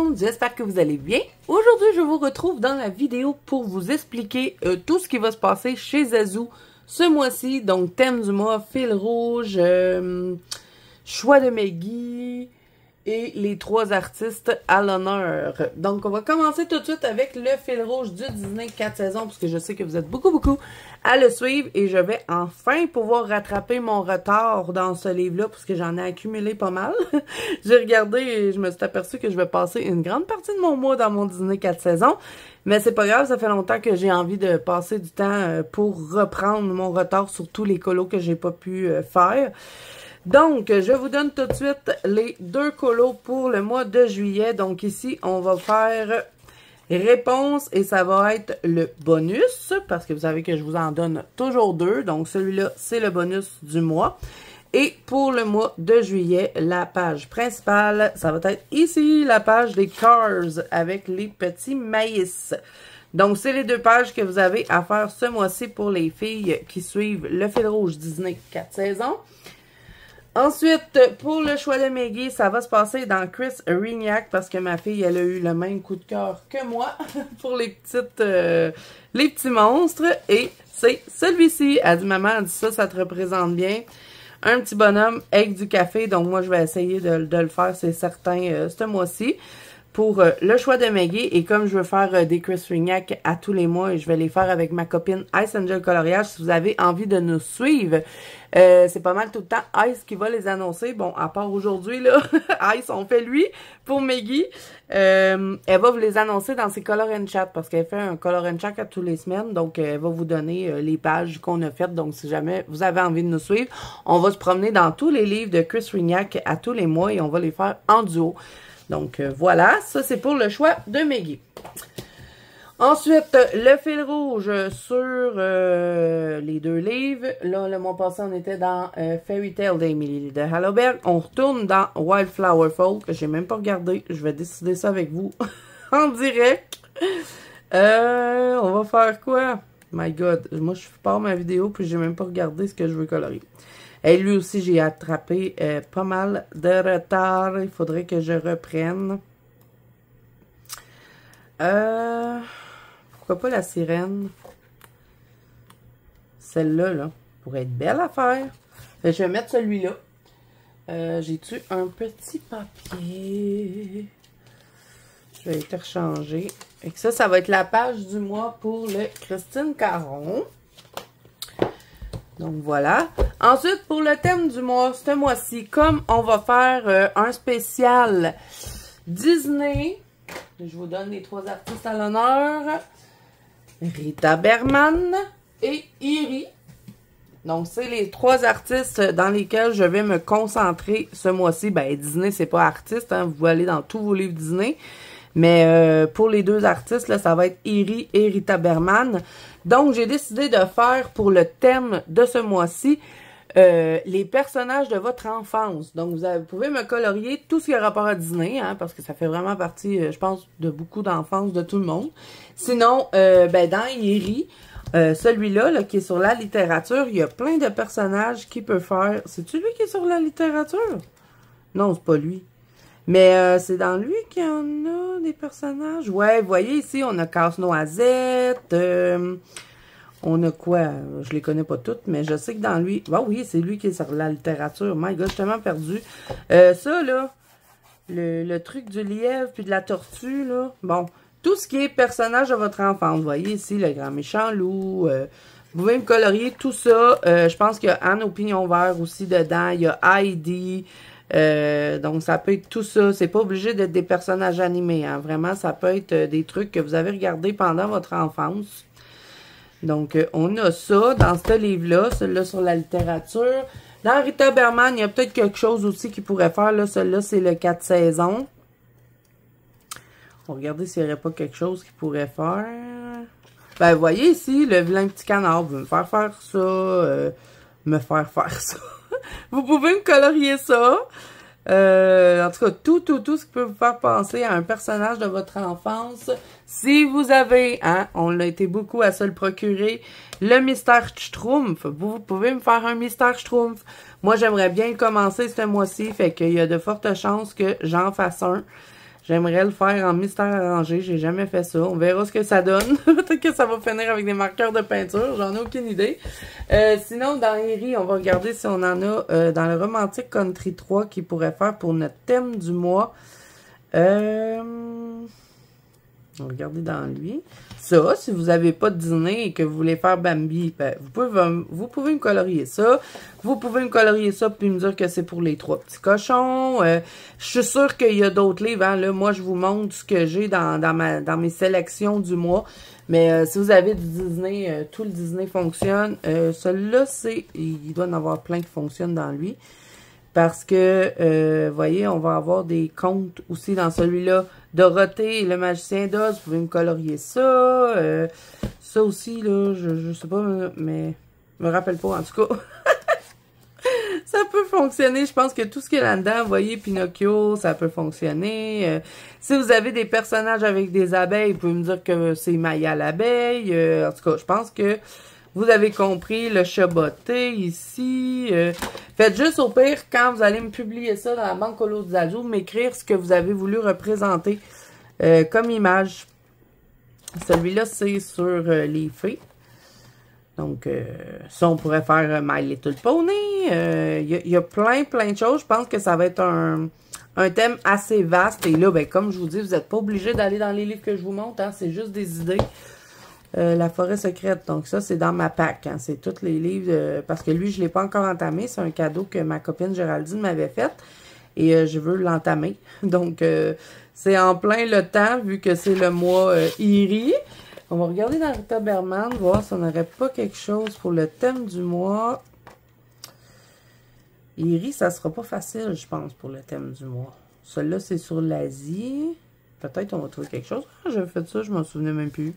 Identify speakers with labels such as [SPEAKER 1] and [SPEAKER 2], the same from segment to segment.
[SPEAKER 1] monde, j'espère que vous allez bien. Aujourd'hui, je vous retrouve dans la vidéo pour vous expliquer tout ce qui va se passer chez Zazu ce mois-ci. Donc, thème du mois, fil rouge, choix de Meggy et les 3 artistes à l'honneur. Donc, on va commencer tout de suite avec le fil rouge du Disney 4 saisons, parce que je sais que vous êtes beaucoup à le suivre et je vais enfin pouvoir rattraper mon retard dans ce livre-là, parce que j'en ai accumulé pas mal. J'ai regardé et je me suis aperçue que je vais passer une grande partie de mon mois dans mon Disney 4 saisons, mais c'est pas grave, ça fait longtemps que j'ai envie de passer du temps pour reprendre mon retard sur tous les colos que j'ai pas pu faire. Donc, je vous donne tout de suite les 2 colos pour le mois de juillet. Donc ici, on va faire réponse et ça va être le bonus, parce que vous savez que je vous en donne toujours 2. Donc celui-là, c'est le bonus du mois. Et pour le mois de juillet, la page principale, ça va être ici, la page des Cars avec les petits maïs. Donc, c'est les 2 pages que vous avez à faire ce mois-ci pour les filles qui suivent le fil rouge Disney 4 saisons. Ensuite, pour le choix de Meggy, ça va se passer dans Chris Rignac parce que ma fille, elle a eu le même coup de cœur que moi pour les petits monstres. Et c'est celui-ci. Elle dit, maman, elle dit ça te représente bien. Un petit bonhomme avec du café. Donc, moi, je vais essayer de le faire, c'est certain, ce mois-ci. Pour le choix de Meggy. Et comme je veux faire des Chris Rignac à tous les mois, et je vais les faire avec ma copine Ice Angel Coloriage, si vous avez envie de nous suivre, c'est pas mal tout le temps Ice qui va les annoncer. Bon, à part aujourd'hui, là, Ice, on fait lui pour Meggy. Elle va vous les annoncer dans ses Color and Chat, parce qu'elle fait un Color and Chat à tous les semaines. Donc, elle va vous donner les pages qu'on a faites. Donc, si jamais vous avez envie de nous suivre, on va se promener dans tous les livres de Chris Rignac à tous les mois et on va les faire en duo. Donc, voilà, ça c'est pour le choix de Meggy. Ensuite, le fil rouge sur les 2 livres. Là, le mois passé, on était dans Fairy Tale d'Emily de Hallberg. On retourne dans Wildflower Folk, que j'ai même pas regardé. Je vais décider ça avec vous en direct. On va faire quoi? My God, moi je pars ma vidéo puis j'ai même pas regardé ce que je veux colorier. Et lui aussi, j'ai attrapé pas mal de retard. Il faudrait que je reprenne. Pourquoi pas la sirène? Celle-là, là, pourrait être belle à faire. Je vais mettre celui-là. J'ai-tu un petit papier? Je vais interchanger. Et ça va être la page du mois pour le Christine Caron. Donc, voilà. Ensuite, pour le thème du mois, ce mois-ci, comme on va faire un spécial Disney, je vous donne les 3 artistes à l'honneur. Rita Berman et Iri. Donc, c'est les 3 artistes dans lesquels je vais me concentrer ce mois-ci. Ben, Disney, c'est pas artiste, hein, vous pouvez aller dans tous vos livres Disney. Mais pour les 2 artistes, là, ça va être Iri et Rita Berman. Donc, j'ai décidé de faire pour le thème de ce mois-ci les personnages de votre enfance. Donc, vous pouvez me colorier tout ce qui a rapport à Disney, hein, parce que ça fait vraiment partie, je pense, de beaucoup d'enfance de tout le monde. Sinon, ben, dans Iri, celui-là, là, qui est sur la littérature, il y a plein de personnages qui peut faire... C'est-tu lui qui est sur la littérature? Non, c'est pas lui. Mais c'est dans lui qu'il y en a des personnages. Ouais, vous voyez ici, on a Casse-Noisette. On a quoi? Je les connais pas toutes, mais je sais que dans lui... Ah oui, c'est lui qui est sur la littérature. My God, je suis tellement perdue. Ça, là, le truc du lièvre puis de la tortue, là. Bon, tout ce qui est personnage de votre enfant. Vous voyez ici, le grand méchant loup. Vous pouvez me colorier tout ça. Je pense qu'il y a Anne au pignon vert aussi dedans. Il y a Heidi. Donc, ça peut être tout ça. C'est pas obligé d'être des personnages animés. Hein. Vraiment, ça peut être des trucs que vous avez regardés pendant votre enfance. Donc, on a ça dans ce livre-là. Celui-là sur la littérature. Dans Rita Berman, il y a peut-être quelque chose aussi qui pourrait faire. Là, celui-là, c'est le 4 saisons. On va regarder s'il n'y aurait pas quelque chose qui pourrait faire. Ben, vous voyez ici, le vilain petit canard. Vous me faire faire ça. Me faire faire ça. Vous pouvez me colorier ça. En tout cas, tout ce qui peut vous faire penser à un personnage de votre enfance. Si vous avez, hein, on l'a été beaucoup à se le procurer, le mystère Schtroumpf. Vous pouvez me faire un mystère Schtroumpf. Moi, j'aimerais bien le commencer ce mois-ci, fait qu'il y a de fortes chances que j'en fasse un. J'aimerais le faire en mystère arrangé. J'ai jamais fait ça. On verra ce que ça donne. Peut-être que ça va finir avec des marqueurs de peinture. J'en ai aucune idée. Sinon, dans Eerie, on va regarder si on en a dans le Romantic Country 3 qui pourrait faire pour notre thème du mois. On va regarder dans lui. Ça, si vous n'avez pas de dîner et que vous voulez faire Bambi, ben, vous pouvez me colorier ça. Vous pouvez me colorier ça puis me dire que c'est pour les 3 petits cochons. Je suis sûre qu'il y a d'autres livres. Hein. Là, moi, je vous montre ce que j'ai dans mes sélections du mois. Mais si vous avez du Disney, tout le Disney fonctionne. Celui-là, il doit en avoir plein qui fonctionnent dans lui. Parce que, vous voyez, on va avoir des contes aussi dans celui-là. Dorothée et le magicien d'Oz, vous pouvez me colorier ça. Ça aussi, là, je sais pas, mais je me rappelle pas, en tout cas. Ça peut fonctionner. Je pense que tout ce qui est là-dedans, vous voyez, Pinocchio, ça peut fonctionner. Si vous avez des personnages avec des abeilles, vous pouvez me dire que c'est Maya l'abeille. En tout cas, je pense que vous avez compris le chat botté ici. Faites juste au pire, quand vous allez me publier ça dans la banque Colo de Zazu, m'écrire ce que vous avez voulu représenter comme image. Celui-là, c'est sur les fées. Donc, ça, on pourrait faire My Little Pony. Il y a plein de choses. Je pense que ça va être un thème assez vaste. Et là, ben, comme je vous dis, vous n'êtes pas obligé d'aller dans les livres que je vous montre. Hein, c'est juste des idées. La forêt secrète. Donc, ça, c'est dans ma pack. Hein, c'est tous les livres. Parce que lui, je ne l'ai pas encore entamé. C'est un cadeau que ma copine Géraldine m'avait fait. Et je veux l'entamer. Donc, c'est en plein le temps, vu que c'est le mois Eerie. On va regarder dans Rita Berman, voir si on n'aurait pas quelque chose pour le thème du mois. Eerie, ça sera pas facile, je pense, pour le thème du mois. Celui-là, c'est sur l'Asie. Peut-être on va trouver quelque chose. Ah, j'avais fait ça, je m'en souvenais même plus.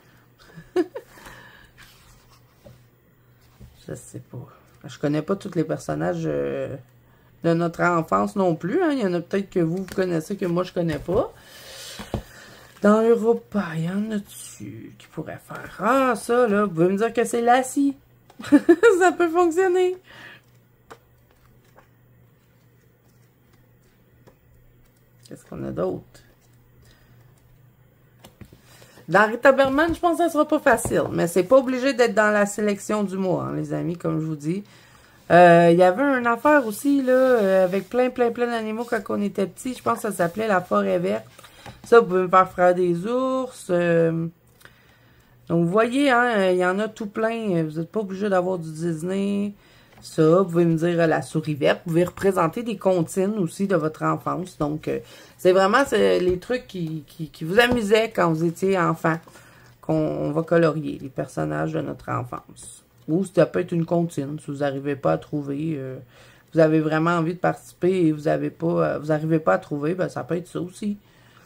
[SPEAKER 1] Je sais pas. Je connais pas tous les personnages de notre enfance non plus. Hein. Il y en a peut-être que vous connaissez que moi, je connais pas. Dans Europa, il y en a-tu qui pourrait faire? Ah, ça, là, vous pouvez me dire que c'est Lassie. Ça peut fonctionner. Qu'est-ce qu'on a d'autre? Dans Rita Berman, je pense que ça sera pas facile. Mais c'est pas obligé d'être dans la sélection du mois, hein, les amis, comme je vous dis. Il y avait une affaire aussi, là, avec plein d'animaux quand on était petit. Je pense que ça s'appelait La Forêt Verte. Ça, vous pouvez me faire frère des ours. Donc, vous voyez, hein, il y en a tout plein. Vous n'êtes pas obligé d'avoir du Disney. Ça, vous pouvez me dire La Souris Verte. Vous pouvez représenter des comptines aussi de votre enfance. Donc, c'est vraiment les trucs qui vous amusaient quand vous étiez enfant. Qu'on va colorier, les personnages de notre enfance. Ou ça peut être une comptine, si vous n'arrivez pas à trouver... vous avez vraiment envie de participer et vous n'arrivez pas à trouver, ben, ça peut être ça aussi.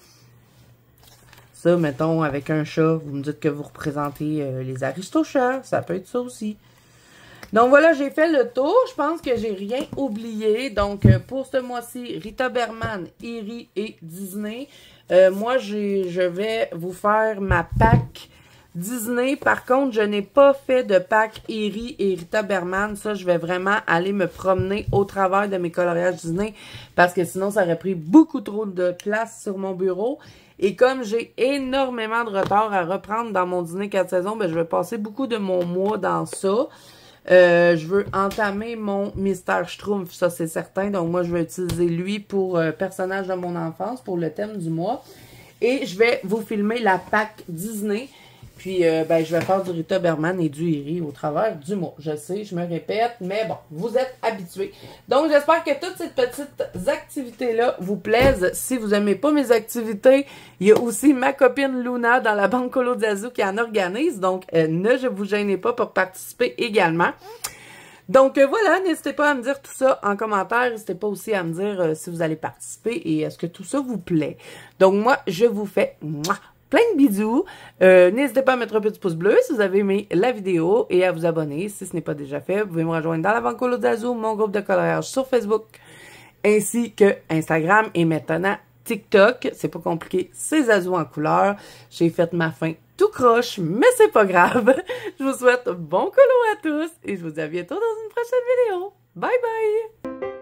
[SPEAKER 1] Ça, mettons, avec un chat, vous me dites que vous représentez les aristochats. Ça peut être ça aussi. Donc, voilà, j'ai fait le tour. Je pense que j'ai rien oublié. Donc, pour ce mois-ci, Rita Berman, Eerie et Disney. Moi, je vais vous faire ma pack Disney. Par contre, je n'ai pas fait de pack Eerie et Rita Berman. Ça, je vais vraiment aller me promener au travers de mes coloriages Disney. Parce que sinon, ça aurait pris beaucoup trop de place sur mon bureau. Et comme j'ai énormément de retard à reprendre dans mon dîner 4 saisons, ben, je vais passer beaucoup de mon mois dans ça. Je veux entamer mon Mystère Schtroumpf, ça c'est certain. Donc moi, je vais utiliser lui pour personnage de mon enfance, pour le thème du mois. Et je vais vous filmer la pack Disney. Puis, ben, je vais faire du Rita Berman et du Eerie au travers du mois. Je sais, je me répète, mais bon, vous êtes habitués. Donc, j'espère que toutes ces petites activités-là vous plaisent. Si vous n'aimez pas mes activités, il y a aussi ma copine Luna dans la banque Colo de Zazu qui en organise. Donc, ne vous gênez pas pour participer également. Donc, voilà, n'hésitez pas à me dire tout ça en commentaire. N'hésitez pas aussi à me dire si vous allez participer et est-ce que tout ça vous plaît. Donc, moi, je vous fais plein de bisous. N'hésitez pas à mettre un petit pouce bleu si vous avez aimé la vidéo et à vous abonner si ce n'est pas déjà fait. Vous pouvez me rejoindre dans la banque Colo de Zazu, mon groupe de coloriage sur Facebook, ainsi que Instagram et maintenant TikTok. C'est pas compliqué, c'est Zazu en couleur. J'ai fait ma fin tout croche, mais c'est pas grave. Je vous souhaite bon colo à tous et je vous dis à bientôt dans une prochaine vidéo. Bye bye!